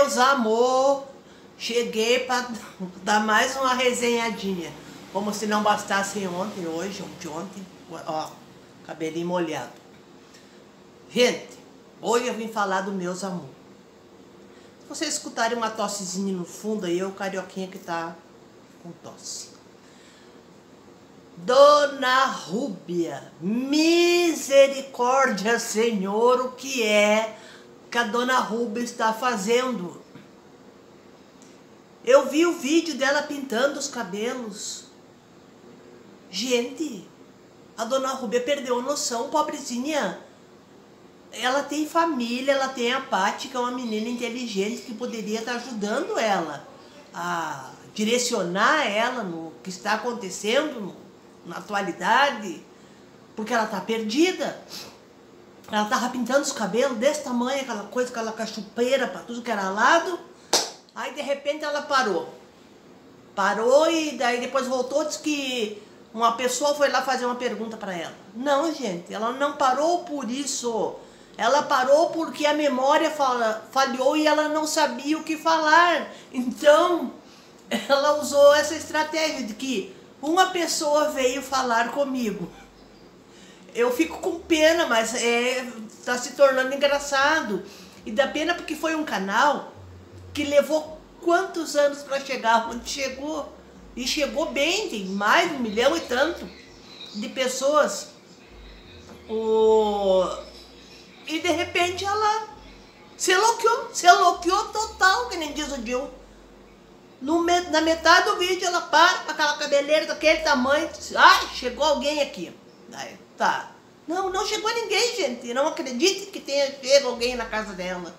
meus amor, cheguei para dar mais uma resenhadinha. Como se não bastasse ontem, hoje, ontem, ó, cabelinho molhado. Gente, hoje eu vim falar do meus amor. Se vocês escutarem uma tossezinha no fundo, aí é o carioquinha que tá com tosse. Dona Rúbia, misericórdia, Senhor, o que é que a Dona Rúbia está fazendo? Eu vi o vídeo dela pintando os cabelos. Gente, a Dona Rúbia perdeu a noção, pobrezinha. Ela tem família, ela tem a Paty, que é uma menina inteligente que poderia estar ajudando ela a direcionar ela no que está acontecendo na atualidade, porque ela tá perdida. Ela tava pintando os cabelos desse tamanho, aquela coisa, aquela cachupeira para tudo que era lado. Aí de repente ela parou e daí depois voltou, disse que uma pessoa foi lá fazer uma pergunta para ela. Não, gente, ela não parou por isso. Ela parou porque a memória falhou e ela não sabia o que falar. Então ela usou essa estratégia de que uma pessoa veio falar comigo. Eu fico com pena, mas tá se tornando engraçado. E dá pena porque foi um canal que levou quantos anos para chegar onde chegou. E chegou bem, tem mais de 1 milhão e tanto de pessoas. E de repente ela se eloqueou total, que nem diz o Gil. Na metade do vídeo ela para com aquela cabeleira daquele tamanho. Ai, chegou alguém aqui. Aí, tá. Não chegou ninguém, gente. Não acredite que tenha chegado alguém na casa dela.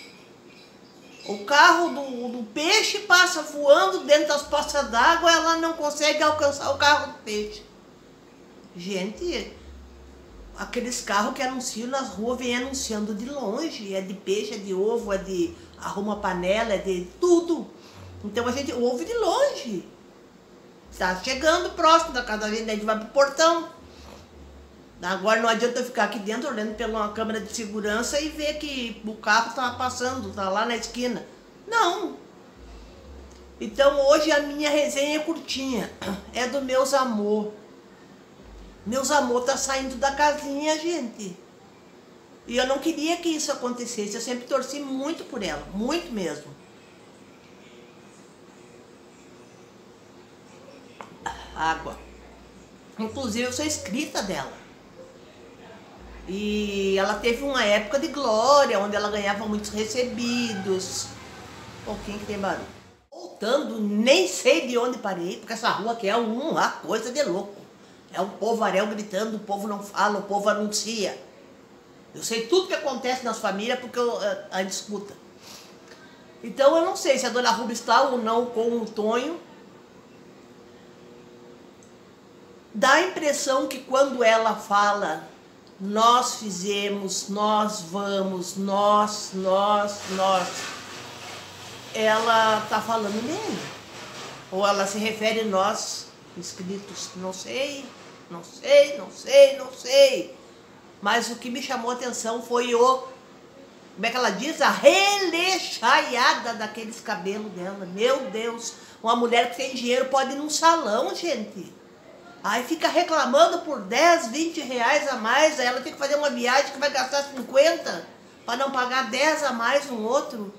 O carro do peixe passa voando dentro das poças d'água, ela não consegue alcançar o carro do peixe. Gente, aqueles carros que anunciam nas ruas vêm anunciando de longe. É de peixe, é de ovo, é de arruma panela, é de tudo. Então a gente ouve de longe. Está chegando próximo da casa da gente, a gente vai pro portão. Agora não adianta eu ficar aqui dentro olhando pela câmera de segurança e ver que o carro tá passando, tá lá na esquina. Não. Então hoje a minha resenha é curtinha. É do meus amor. Meus amor tá saindo da casinha, gente. E eu não queria que isso acontecesse. Eu sempre torci muito por ela, muito mesmo. Água. Inclusive eu sou inscrita dela. E ela teve uma época de glória, onde ela ganhava muitos recebidos. Um pouquinho que tem barulho. Voltando, nem sei de onde parei, porque essa rua aqui é uma coisa de louco. É um povoaréu gritando, o povo não fala, o povo anuncia. Eu sei tudo que acontece nas famílias porque a gente escuta. Então eu não sei se a Dona Rúbia está ou não com o Tonho. Dá a impressão que quando ela fala, nós fizemos, nós vamos, nós, ela tá falando nele. Ou ela se refere a nós, inscritos, não sei. Mas o que me chamou a atenção foi como é que ela diz? A releixaiada daqueles cabelos dela. Meu Deus, uma mulher que tem dinheiro pode ir num salão, gente. Aí fica reclamando por 10, 20 reais a mais, aí ela tem que fazer uma viagem que vai gastar 50 para não pagar 10 a mais no outro.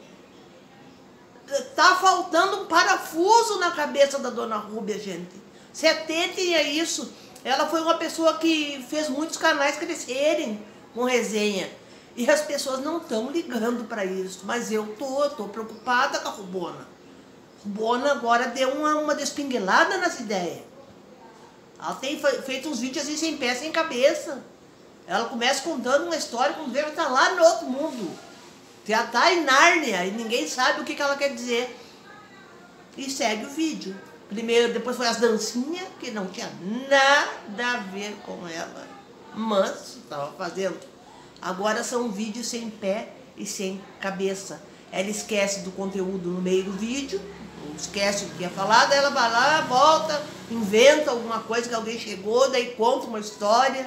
Tá faltando um parafuso na cabeça da Dona Rúbia, gente. Se atentem a isso. Ela foi uma pessoa que fez muitos canais crescerem com resenha. E as pessoas não estão ligando para isso. Mas eu tô preocupada com a Rubona. Rubona agora deu uma despinguelada nas ideias. Ela tem feito uns vídeos assim sem pé, sem cabeça. Ela começa contando uma história quando vê, ela tá lá no outro mundo. Já tá em Nárnia e ninguém sabe o que ela quer dizer. E segue o vídeo. Primeiro, depois foi as dancinhas, que não tinha nada a ver com ela. Mas estava fazendo. Agora são vídeos sem pé e sem cabeça. Ela esquece do conteúdo no meio do vídeo. Esquece o que ia falar, daí ela vai lá, volta, inventa alguma coisa que alguém chegou, daí conta uma história.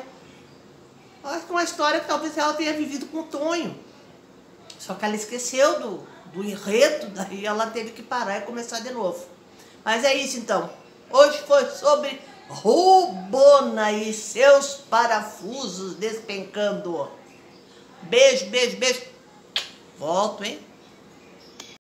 Acho que uma história que talvez ela tenha vivido com o Tonho. Só que ela esqueceu do enredo, daí ela teve que parar e começar de novo. Mas é isso então. Hoje foi sobre Rubona e seus parafusos despencando. Beijo, beijo, beijo. Volto, hein?